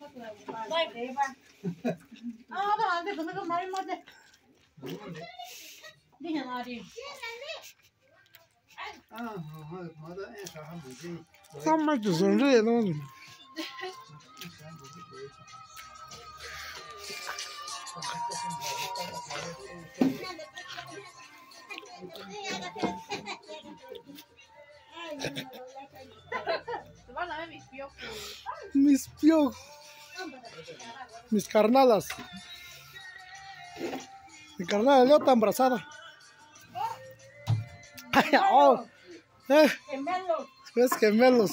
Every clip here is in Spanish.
나한테 그런 거 말이 못해. 니가 나리. Tama que sonríe, ¿no? Mis piojos. Mis carnadas. Mi carnada ya está embarazada. Ay, oh. Gemelos. Es gemelos.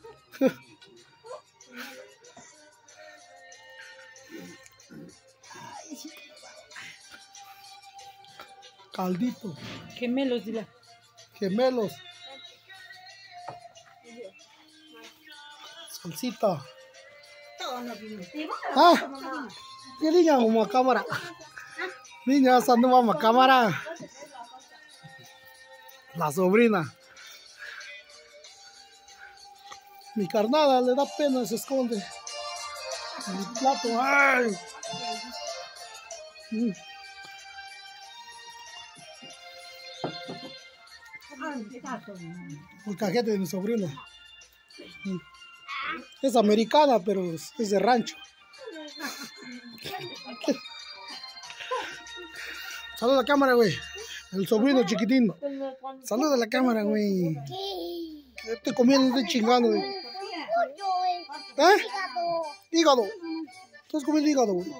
Caldito. Gemelos, dile. Gemelos. Salsita. Ah, ¿qué niña como a cámara? Niña, esa no vamos a cámara. La sobrina. Mi carnada le da pena, se esconde. Mi plato, ¡ay! El cajete de mi sobrina. Es americana, pero es de rancho. Saluda a la cámara, güey. El sobrino chiquitín. Saluda a la cámara, güey. Estoy comiendo, estoy chingando, güey. ¿Eh? Hígado. Estás comiendo hígado, güey.